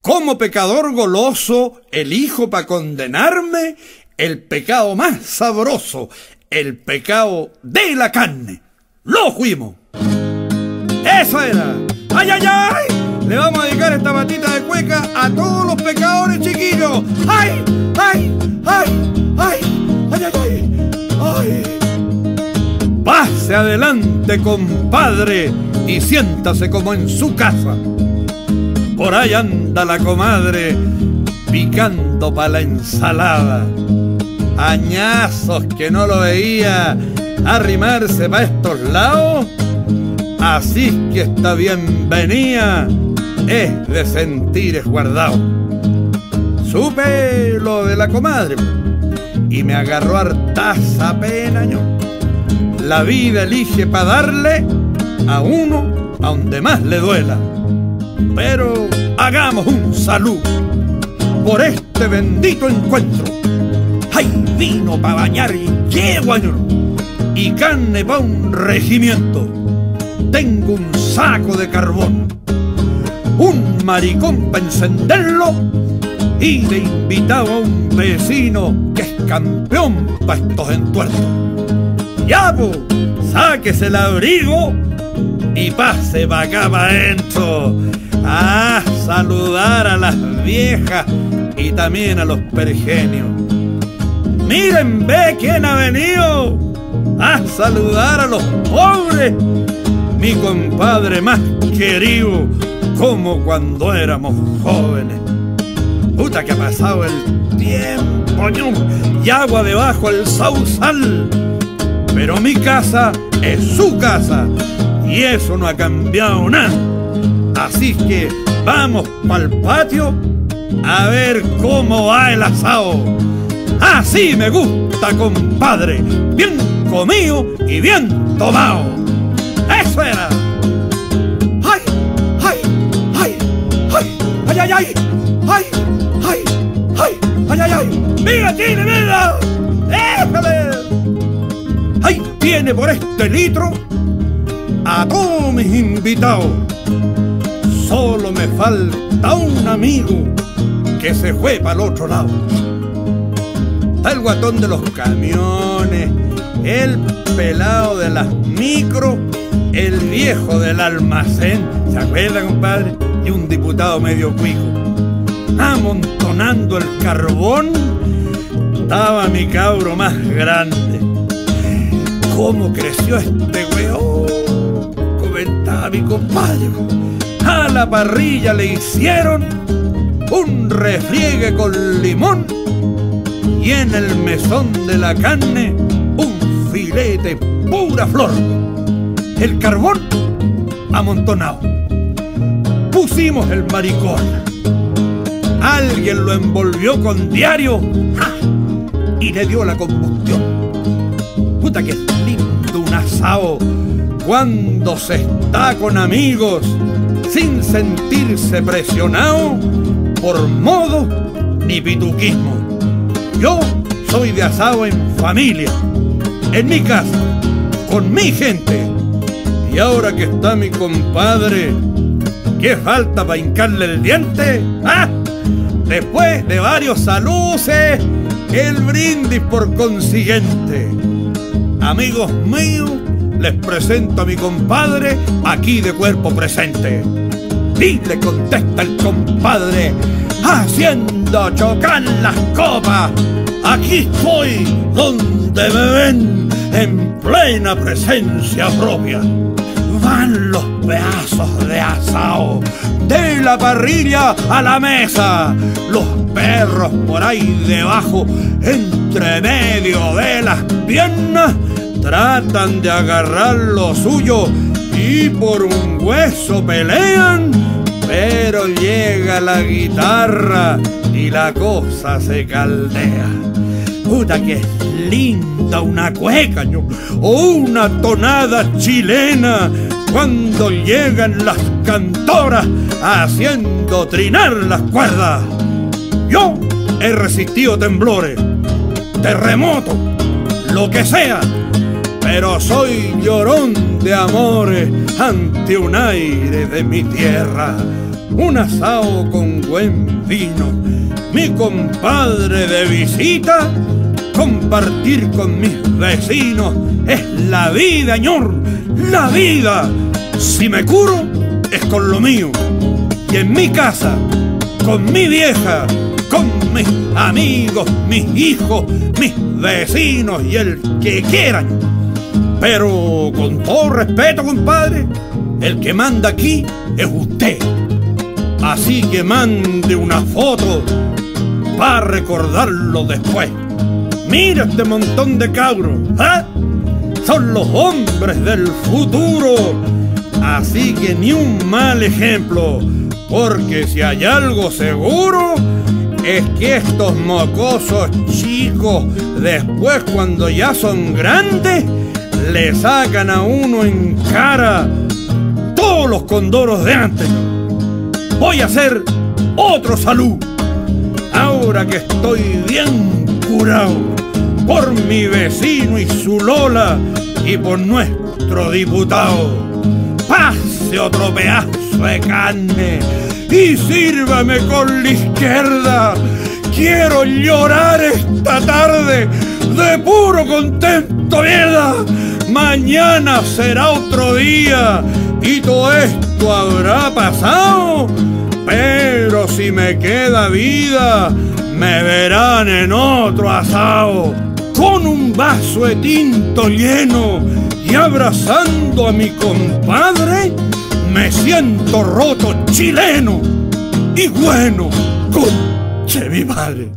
Como pecador goloso elijo para condenarme el pecado más sabroso, el pecado de la carne. ¡Lo fuimos! ¡Eso era! ¡Ay, ay, ay! Le vamos a dedicar esta batita de cueca a todos los pecadores chiquillos. ¡Ay, ay, ay, ay! ¡Ay, ay, ay! ¡Ay! Pase adelante, compadre, y siéntase como en su casa. Por ahí anda la comadre picando pa' la ensalada. Añazos que no lo veía arrimarse pa' estos lados. Así que esta bienvenida es de sentires guardado. Supe lo de la comadre y me agarró hartaza pena, ño. La vida elige pa' darle a uno a donde más le duela. Pero hagamos un salud por este bendito encuentro. Hay vino pa' bañar y yegua, ño, y carne pa' un regimiento. Tengo un saco de carbón, un maricón pa' encenderlo, y de invitado a un vecino que es campeón pa' estos entuertos. Ya, po, sáquese el abrigo y pase pa' acá pa' adentro a saludar a las viejas y también a los pergenios. Miren, ve quién ha venido a saludar a los pobres. Mi compadre más querido, como cuando éramos jóvenes. Puta que ha pasado el tiempo, ño, y agua debajo el sausal. Pero mi casa es su casa y eso no ha cambiado nada. Así que vamos pa'l patio a ver cómo va el asado. Así me gusta, compadre, bien comido y bien tomado. ¡Eso era! ¡Ay, ay, ay, ay, ay, ay, ay, ay, ay, ay, ay, ay, ay! ¡Mira, tiene, mira! ¡Éjale! ¡Ahí tiene por este litro a todos mis invitados! Solo me falta un amigo que se fue para el otro lado. Está el guatón de los camiones, el pelado de las micro, el viejo del almacén, ¿se acuerda, compadre? Y un diputado medio cuico. Amontonando el carbón estaba mi cabro más grande. ¿Cómo creció este weón? Comentaba mi compadre. A la parrilla le hicieron un refriegue con limón y en el mesón de la carne un filete pura flor. El carbón amontonado. Pusimos el maricón. Alguien lo envolvió con diario, ¡ja!, y le dio la combustión. Puta que es lindo un asado cuando se está con amigos sin sentirse presionado por modo ni pituquismo. Yo soy de asado en familia, en mi casa, con mi gente. Y ahora que está mi compadre, ¿qué falta para hincarle el diente? ¡Ah! Después de varios saluces, el brindis por consiguiente. Amigos míos, les presento a mi compadre aquí de cuerpo presente. Y le contesta el compadre, haciendo chocar las copas. Aquí estoy donde me ven en plena presencia propia. Van los pedazos de asado de la parrilla a la mesa. Los perros por ahí debajo, entre medio de las piernas, tratan de agarrar lo suyo y por un hueso pelean. Pero llega la guitarra y la cosa se caldea. Puta que es linda una cueca, ¿no?, o una tonada chilena cuando llegan las cantoras haciendo trinar las cuerdas. Yo he resistido temblores, terremotos, lo que sea, pero soy llorón de amores ante un aire de mi tierra. un asado con buen vino, mi compadre de visita, compartir con mis vecinos, es la vida, señor, la vida. Si me curo, es con lo mío, y en mi casa, con mi vieja, con mis amigos, mis hijos, mis vecinos y el que quieran. Pero con todo respeto, compadre, el que manda aquí es usted. Así que mande una foto para recordarlo después. Mira este montón de cabros, ¿eh? Son los hombres del futuro. Así que ni un mal ejemplo, porque si hay algo seguro es que estos mocosos chicos, después cuando ya son grandes, le sacan a uno en cara todos los condoros de antes. Voy a hacer otro salud, ahora que estoy bien curado, por mi vecino y su Lola y por nuestro diputado. Pase otro pedazo de carne y sírvame con la izquierda. Quiero llorar esta tarde de puro contento, mierda. Mañana será otro día y todo esto habrá pasado, pero si me queda vida me verán en otro asado, con un vaso de tinto lleno y abrazando a mi compadre. Me siento roto chileno y bueno, conche mi madre.